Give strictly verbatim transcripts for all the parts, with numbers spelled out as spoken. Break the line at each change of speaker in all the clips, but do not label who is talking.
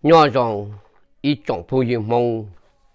nhỏ rằng ít trọng thu gì mong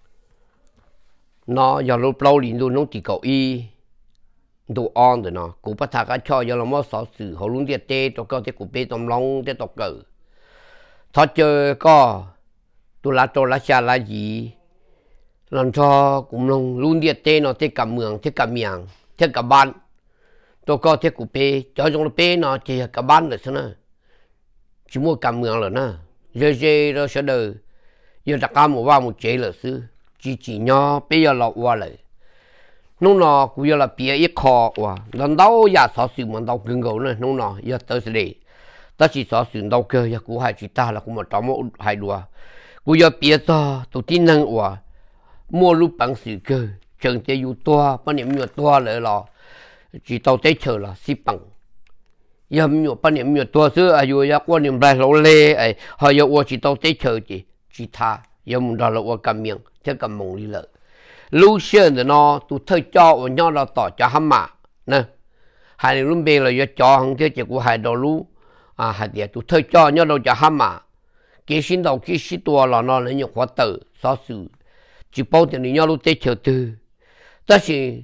nó giờ lúc lâu liền luôn nó chỉ có y đồ ăn rồi nó cũng bắt thằng cái cho giờ là mất sở sự họ luôn đi tê cho cái của bê tông long để tộc cờ thoát chơi có tôi là tôi là xa là gì làm cho cũng luôn luôn đi tê nó thế cả mường thế cả miệng thế cả ban tôi có thế của bê cho trong bê nó chỉ cả ban rồi nữa chỉ mua cả mường rồi nè giờ giờ nó sẽ đời giờ tất cả một vào một chế là sư chỉ chỉ nhau bây giờ là qua lại nông nọ cũng giờ là bia ít khó qua lần đầu giờ sáu sự mà đầu cứng gấu này nông nọ giờ tới sẽ đi ta chỉ sáu sự đầu cơ giờ cũng hai chỉ ta là cũng một trong một hai đùa cũng giờ bia to tôi tin năng qua mua lúc bằng sự cơ chẳng thể yêu toa bao nhiêu nhiều toa lại là chỉ tàu tới chờ là xí bằng giờ nhiều bao nhiêu nhiều toa xưa ai yêu giờ quan niệm lại lâu lê ai họ giờ qua chỉ tàu tới chờ chỉ chỉ tha giờ muốn đó là qua cầm miệng thế cầm mông đi lợi lưu xuyên thì nó tụi thầy cho và nhau là tỏ cho hâm mạ nè hai người luôn bên là giờ cho hàng thế chỉ của hai đầu lú à hai địa tụi thầy cho nhau đâu cho hâm mạ cái xin đầu cái xin tua là nó là nhiều khóa tử xóa sự chỉ bao tiền nhau lúc tết chờ từ tất nhiên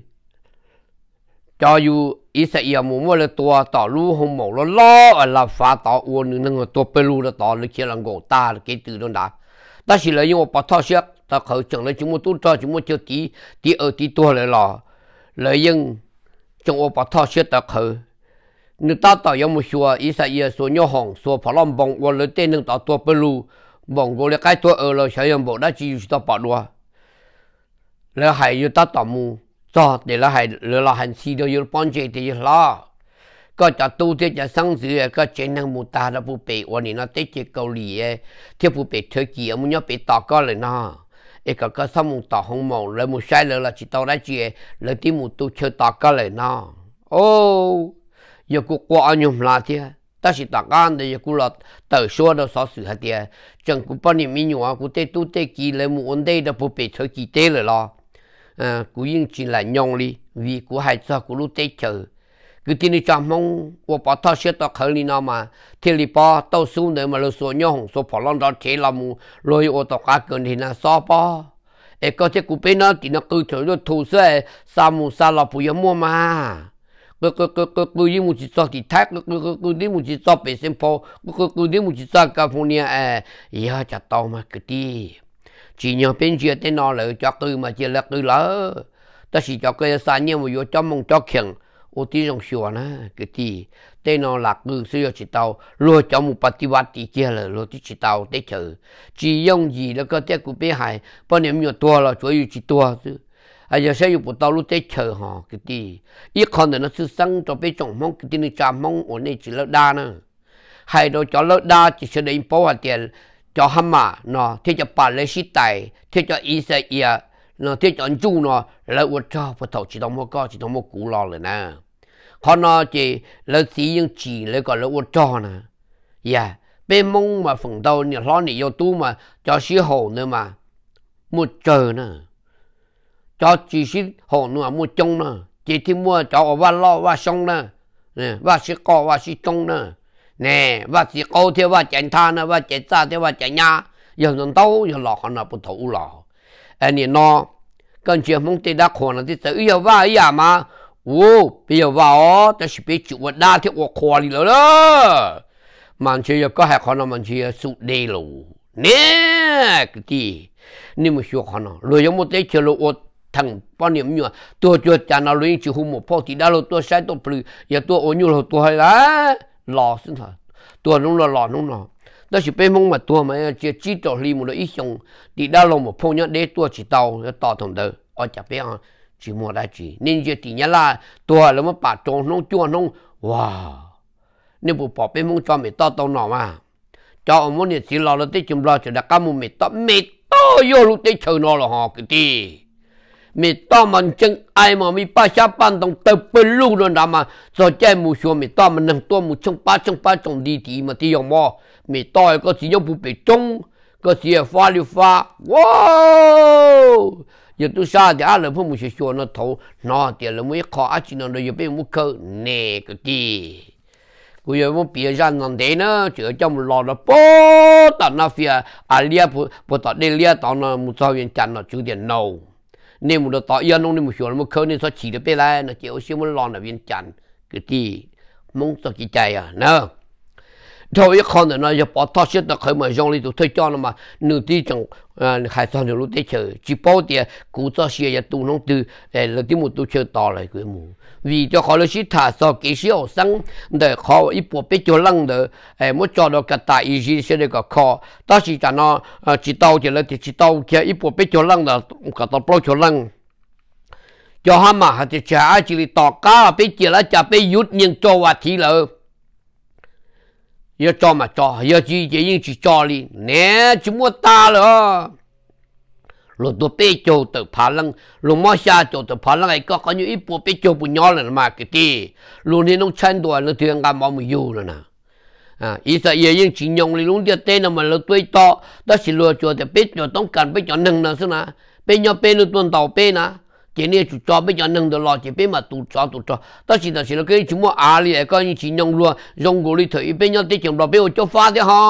cho dù ý sẽ yêu muốn mua là tua tỏ lú không mổ nó lo là phá tỏ uốn nữa nhưng mà tua bê lú là tỏ là kia là gỗ ta là cái từ đó đã tất nhiên là những một thao xét ta khởi chẳng là chúng mua tu cho chúng mua chơi tí tí ở tí tua lại lò lợi nhưng trong một bắt thao xét ta khởi nếu ta tạo ra một số ý sẽ yêu số nhỏ hỏng số phá lom bông và lợi tên nâng tạo tua bê lú bông gọi là cái tua ở là sẽ用bộ đã chỉ ta bảo đùa là hay yêu ta tạo mù cho để là hay là hành si đó yêu幫助thì làก็จะตู้ที่จะสั่งซื้อก็เจนังมูตาแล้วผู้เปิดวันนี้นะเตจิเกาหลีที่ผู้เปิดเทอร์กีมันยังเปิดต่อก็เลยนะเอกก็สมุนต่อห้องมองแล้วมูใช้เลยละจิตต่อได้จีแล้วที่มูตู้เชื่อต่อก็เลยนะโอ้ยกูกลัวอันยมลาที่แต่สิต่อกันเดี๋ยวกูละเติร์ชัวเราสอสื่อเดียจังกูปนิมิญวกูเตตู้เตกีเลยมูอันเดียแล้วผู้เปิดเทอร์กีเตเลยละอ่ากูยิ่งจีนหลายยองลีวีกูให้ซะกูรู้เตเจอcứ tin đi chăm mong và bảo thao xét tao khởi đi nào mà thì li pa tao xuống để mà lo số nhau số phò lon đó chế làm rồi ô tao cá cơn thì là sao pa e có thể cụ bên nó thì nó cứ chơi nó thu sẽ sa mù sa lọ bùi mua mà cứ cứ cứ cứ cứ đi một chiếc thì thác cứ cứ cứ đi một chiếc về xem po cứ cứ đi một chiếc California à giờ chặt tao mà cứ đi chỉ nhờ bên kia tên nó lại cho cứ mà chỉ là cứ lỡ ta chỉ cho cái sa nhiều mà vô cho mong cho khiêng ô tí trong xùa nè cái gì tên nó là cứ xưa chỉ tàu lùa cho một bát tí bát tí kia là lùa tí chỉ tàu để chờ chỉ dùng gì là có thể cũng biết hay bao nhiêu nhiều tua là chủ yếu chỉ tua chứ à giờ sẽ dùng một tàu lúc để chờ họ cái gì ít con thì nó sư sinh cho biết trong mong cái gì chăm mong ổn định chỉ lỡ đa nữa hay đâu cho lỡ đa chỉ sẽ để bao nhiêu tiền cho hâm mà nó thế cho bà lấy xí tài thế cho ý sẽ ia nó thế cho anh chú nó là uất cho phải thầu chỉ tao mua có chỉ tao mua cũ lò rồi nè họ nó chỉ là chỉ những chỉ là gọi là uất cho nè yeah bên mông mà phần đầu nhiều lo này yêu tu mà cho xí hồ nữa mà mua chờ nè cho chỉ xí hồ nữa mua trông nè chỉ thì mua cho ở van lo van sông nè nè van xí co van xí trông nè nè van xí câu theo van chạy than nè van chạy xa theo van chạy nhà giờ nó đâu giờ lò họ nào bút thủ lò anh ấy nó cần chuyện mong tây đã khoan là thì tự yêu vào ấy à mà ô bây giờ vào ta sẽ biết chịu vật đa thì vật khoan đi rồi đó mà chơi có hai con mà chơi sụt đề luôn nè cái gì nhưng mà số con nó rồi giống một cái chơi lô thằng bao nhiêu nhiều tôi chưa trả nào rồi chỉ hôm một phút thì đã lô tôi sai tôi bự giờ tôi ôn nhu rồi tôi hay là lò xin thật tôi nó là lò nó nó đó chỉ bên mong mà tua mà chỉ chỉ cho li một ít xong thì đã lâu một phong nhá để tua chỉ tàu nó tàu thằng đó ở chả biết chỉ mua đã chỉ nên chỉ thì nhá là tua là mà bà trồng nông chua nông wow nếu bộ bỏ bên mong cho mày tao tao nọ mà cho ông muốn chỉ lo là tới chừng lo chỉ là cá mua mày tao mày tao vô lúc tới chờ nó là họ cái gì mày tao mình chân ai mà mày ba sáu ban đồng tập bên luôn rồi đó mà rồi chơi mua số mày tao mình nâng tua mua trong ba trong ba trong đi thì mà thì dùng mò mày tao có chỉ dùng bút bể trông có chỉ pha liu pha wow giờ tôi sao thì ai là phụ một số nó thấu nó thì là mấy khó chỉ nó rồi giờ bên mua cơ nè cái gì กูยังว่าเปียจันนั่นเดนะเจอจอมรอดปอตอนนั้นฟิอาเลียผู้ผู้ตอนเดเลียตอนนั้นมุสาวินจันนะจุดเดียนโนนี่มุดต่อยานงนี่มุชวนมุเขานี่สักชีเดไปแล้วนะเจ้าชิมันรอนะวินจันคือที่มึงสักกี่ใจอ่ะเนาะถ้าอีกคนเนี่ยนะจะปอทอชิดแต่เคยมาจงลีตัวเธอจ้านะมาหนึ่งที่จังเอ่อใครสอนจะรู้ได้เชื่อจีบเดียกูจะเสียยาตูน้องตือเออแล้วที่มุตัวเชื่อต่อเลยกูมูvì cho họ là sĩ thả sau kỹ sĩ học sinh để họ ít bộ biết cho lăng được em muốn cho được cái tại ý gì sẽ được cái khó ta chỉ cho nó chỉ tàu thì là thì chỉ tàu kia ít bộ biết cho lăng là cái tàu bao cho lăng cho họ mà thì trả chỉ là tàu cá biết chỉ là trả biết rút nhưng cho vào thì là giờ cho mà cho giờ chỉ chỉ nhưng chỉ cho đi nè chỉ muốn ta rồi rồi tôi biết cho từ phá lăng rồi mà xa cho từ phá lăng ấy có có những ít bộ biết cho bùn nhỏ là mà cái gì rồi nên nó chân đùa nó thường làm bao nhiêu yêu rồi nè à ý là giờ những chuyện nhung thì luôn tiếc tên mà nó tuổi to đó chỉ lừa cho thì biết choต้องการbiết cho nâng nữa xí nè biết nhau biết nó tuần tàu biết nè chỉ nên chủ cho biết cho nâng được lo chỉ biết mà tụ cho tụ cho đó chỉ là chỉ là cái chúng mua à li có những chuyện nhung luôn dùng của đi thử biết nhau tiếc chừng đó biết cho pha thế ha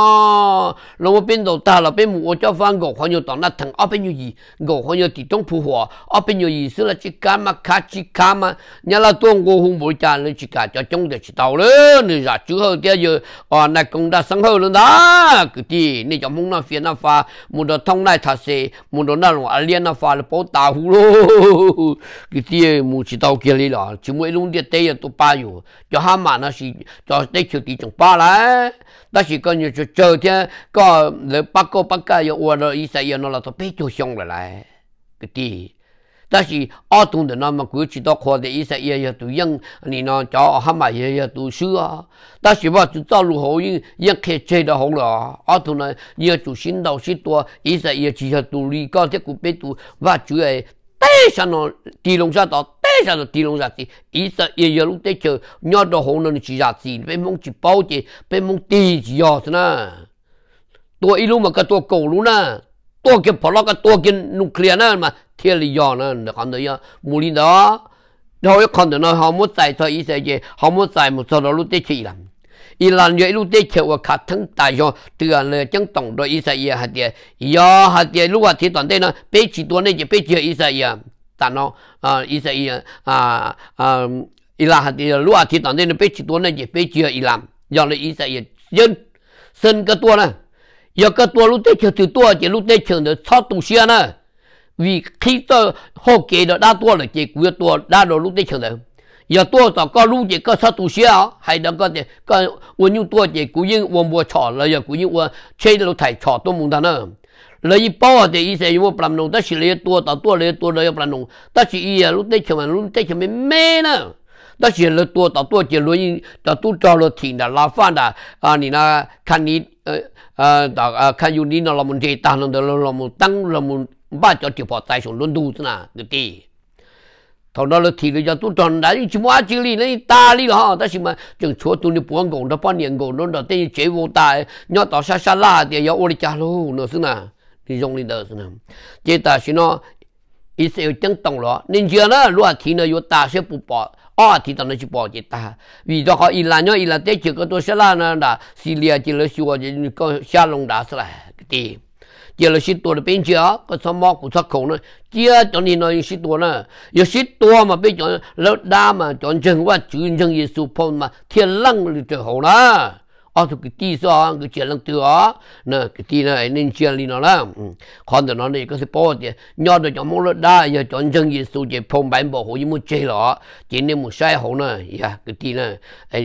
rồi bên đầu ta là bên mua cho pha gỗ họ nhiều tao nó thằng ở bên nhiều gì gỗ họ nhiều thì trong phù hòa ở bên nhiều gì xí là chỉ cá mà cá chỉ cá mà nhà là tuồng gỗ hùng bồi trà lên chỉ cả cho trong để chỉ tàu lên nữa ra chứ hơn thế giờ à này cũng đã sáng hơn luôn đó cái gì này trong mông nó phiền nó pha một đồ thông này thật sự một đồ nào là liên nó pha là bố tàu hú lô cái gì một chỉ tàu kia đi là chỉ mỗi lúc đi tây tôi ba rồi cho ham mà nó chỉ cho tây chiều tí trong ba lá đó chỉ có nhiều chỗ chơi thế có le bắt cô bắt cái yêu ở ý say nó là tôi biết cho xong rồi lại cái gì đó chỉ ở trong đó mà cứ chỉ đó khoa để ý say yêu tụi dân này nó cho ham mà yêu tụi xưa đó chỉ bảo tụi tao lù hồ nhưng nhưng khi chơi đó không là ở trong này yêu tụi xin đầu xin tua ý say yêu chỉ là tụi đi có thế cũng biết tụi và chủ ấy tế sao nó đi lông ra đó tế sao nó đi lông ra thì ý là yêu lúc tế chờ nhớ đó hồ nó chỉ ra gì bên mong chỉ bao gì bên mong tì gì đó thế nèตัวอีลูมันก็ตัวโกลูนะตัวเก็บพอลก็ตัวกินนิวเคลียร์นะมาเทียริยอนะเดี๋ยวคนเดียวมูลินดาเราไอ้คนเดียวนะเขาไม่ใส่ตัวอีเสียเขาไม่ใส่หมดตัวลูกเตชิลันอีหลันเยอะลูกเตชิว่าขาดทั้งตายจอเตือนเลยจังต้องโดยอีเสียหัดเดียยาหัดเดียลูกว่าที่ตอนเต้นะเป๊ะจีตัวนี่จะเป๊ะจีอีเสียแต่เนาะอ่าอีเสียอ่าอ่าอีหลันหัดเดียลูกว่าที่ตอนเต้นะเป๊ะจีตัวนี่จะเป๊ะจีอีหลันยอมเลยอีเสียยืนเส้นก็ตัวนะgiờ cái tua lúc tết chờ từ tua chỉ lúc tết chờ được sáu tụ xe nè vì khi tôi hô kể được đa tua là chỉ của tua đa đồ lúc tết chờ được giờ tua tao có lúc chỉ có sáu tụ xe hay là có thể có uốn như tua chỉ của những uốn bùa chỏ là giờ của những uốn chơi được thải chỏ tôi muốn thằng nữa lấy bao thì ý sẽ dùng làm nông ta chỉ lấy tua tao tua lấy tua lấy làm nông ta chỉ ý lúc tết chờ mà lúc tết chờ mình mê nè ta chỉ lấy tua tao tua chỉ lấy tao tu cho nó thìn đã làm phan đã à你那看你呃呃，大啊，看有你那老么这大人的老么当老么把叫就跑在上轮肚子呢，个的。头那了提了叫都长大，你去mua这里那大里了哈，但是嘛，就说都你不按工，他半年工，那那等于结果大，要到下下拉的要我的家喽，那是呢，你用的那是呢，这但是呢，一些有震动了，你讲呢，如果提呢有大些不保。哦，提到那去保洁他，为咗可伊朗呢，伊朗在这个多些啦呢，那叙利亚这了说就你个下龙打死了，对，这了许多的边界啊，个什么古出口呢？这当年呢有许多呢，有许多嘛，被讲老大嘛，讲真话，真正耶稣碰嘛，天冷就好啦。ở cái tí sao cái chuyện lăng tiêu á nè cái tí này nên chuyện gì nó là còn từ nó này có thể bỏ thì nhớ được trong món đa giờ chọn chân gì số chỉ phong bản bảo hộ như một chơi đó chỉ nên một sai hậu nè ya cái tí này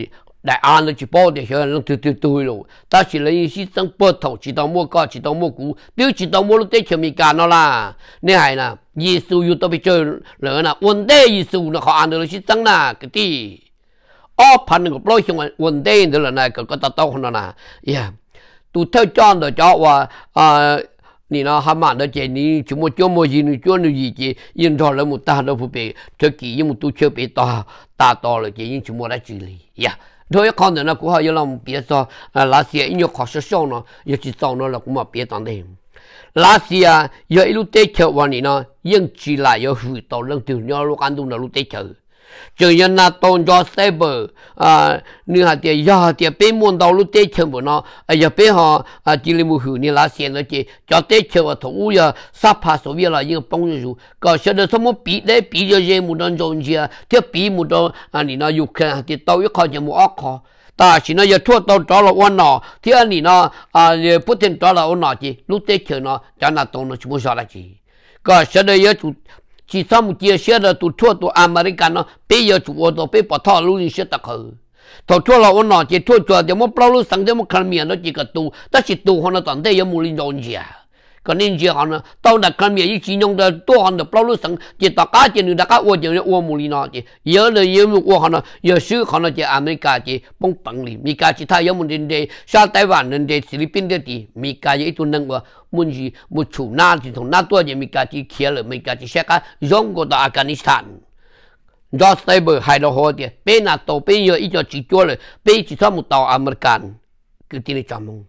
đại an nó chỉ bỏ thì giờ lăng tiêu tiêu tiêu rồi ta chỉ lấy sĩ sang bớt thầu chỉ tao mua cao chỉ tao mua cũ nếu chỉ tao mua lúc tết chuẩn bị cả nó là nên hay là Giêsu yêu tao bị chơi lỡ là vấn đề Giêsu nó họ ăn được sĩ sang là cái tíอ๋อพันกับร้อยชั่วโมงวันเดียวเดี๋ยวละนายก็ก็ตัดต่อคนละนะย่าตัวเท่าจอนเดี๋ยวจะว่าอ่านี่นะฮามาเดี๋ยวเจนี่ชั่วโมงชั่วโมงยินชั่วโมงยี่จียินทอแล้วมุตตาเราผู้เปย์เธอกี่ยิมุตุเชื่อเปย์ต่อตาต่อเลยเจยินชั่วโมงได้จีเลยย่าโดยคนเดียวนะกูเขา要让别说啊那些音乐考试上呢要去找那了กู嘛别当的那些啊要一路带车往你呢硬起来要回到冷掉要路干动那路带车 cho nên là tôn cho saber à như hạt tiền giờ tiền bên muôn đầu lúc tết chơi bữa nó à giờ bên họ à chỉ là một hữu như là xem nó chỉ cho tết chơi và thấu giờ sắp phá số việc là những bông rồi có sẽ được什么比đấy比就些木当中去啊，这比木当啊你那有看的到一考就木二考。但是呢，要拖到找了我那，第二年呢，啊，也不停找了我那去，路得去呢，在那东呢全部下来去。个现在也就，其他木接现在都拖到阿美利加呢，别要做我都别把他路人写得好。头拖了我那去拖拖的，我不老路上的我看面那几个多，但是多可能当地也没人用去啊。个年纪好呢，到那看面一起用的多好的不老上，就大家就大家我就我没里那去，有的有我好呢，有时可能就阿美加去帮帮里，米加其他有么人的，像台湾人的、菲律宾的地，米加一种能个，mun是mun处那就从那多就米加去开了，米加去下个用过到阿富汗斯坦。do tay bờ hai đầu hồ thì bên nào tàu bên giờ ít cho chỉ cho là bên chỉ có một tàu American cứ tin chăm mong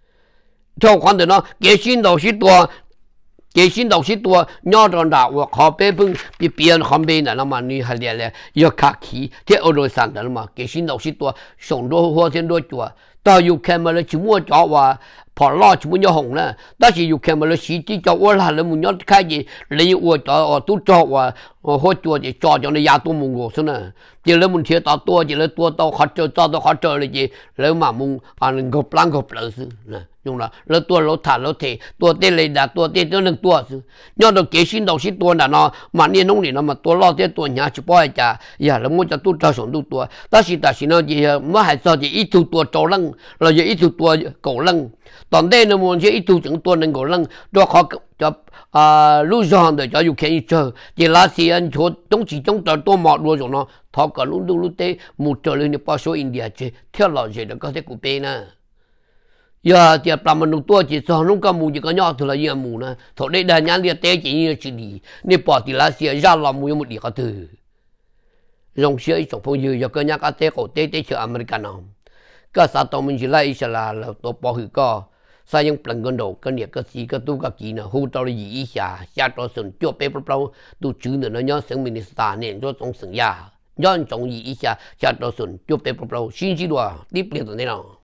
cho khoan được nó cái xin đầu xin tua cái xin đầu xin tua nhau trong đạo và họ bên bên bị biến không bên là nó mà như hay là là giờ khắc khí thì ở đôi sản đó mà cái xin đầu xin tua sống đôi hoa thiên đôi chùa tao yêu kem mà là chỉ mua cho và bỏ lo chỉ muốn nhớ hồng nè, đó chỉ yêu kem mà là chỉ chỉ cho ô là là muốn nhớ cái gì lấy ô cho ở tu cho và hỗ trợ thì cho cho nó gia tu mùng ngộ xong nè, chỉ lấy muốn thiệt tao tua chỉ lấy tua tao khó chơi tao tao khó chơi là gì lấy mà mùng ăn gộp lăng gộp lỡ xứ nè, dùng là lấy tua lấy thả lấy thể tua tê lấy đã tua tê tao nâng tua xứ, nhớ được cái xin đầu xin tua là nó mà niên nông thì nó mà tua lo tê tua nhà chỉ bỏ ra, giờ là muốn cho tu cho sống tu tua, đó chỉ là chỉ nó gì mới hay sao thì ít tu tua trâu lăng, rồi giờ ít tu tua cổ lăng. Tòn đây nó muốn chơi ít tu chứng tuần nên cổ lăng đó khó cho à lúc giòn để cho dù khen chờ chỉ là gì anh cho trong chỉ trong tờ tôi mọt luôn rồi nó thọ cả lúc lúc tê một trở lên bao số India chơi theo lò gì đó có thể của bên nè giờ thì làm một tua chỉ cho lúc cả mù chỉ có nhỏ thôi là gì mù nè thọ đây là nhãn liệt tê chỉ như chỉ đi nên bỏ thì là gì ra làm mù một đi có từ dòng xe trong phong dư giờ cái nhãn cái tê cổ tê tê chơi American nào cái sao tao mình chỉ là ít là là tôi bỏ hủy co sao những lần gần đầu cái này cái gì cái tu cái gì nữa hỗ trợ gì ít xa xa cho sừng cho bé bao bao tu chữ nữa nó nhớ sinh mình sa nên cho trong sừng ya nhớ trong gì ít xa xa cho sừng cho bé bao bao xin chỉ đùa tiếp liền từ đây nào